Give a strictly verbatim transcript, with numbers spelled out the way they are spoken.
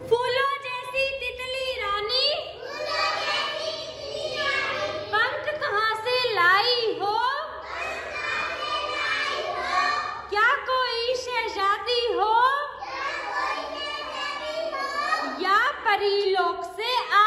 फूलों जैसी तितली रानी, पंख कहाँ से लाई हो? क्या कोई शहजादी हो या परीलोक से आ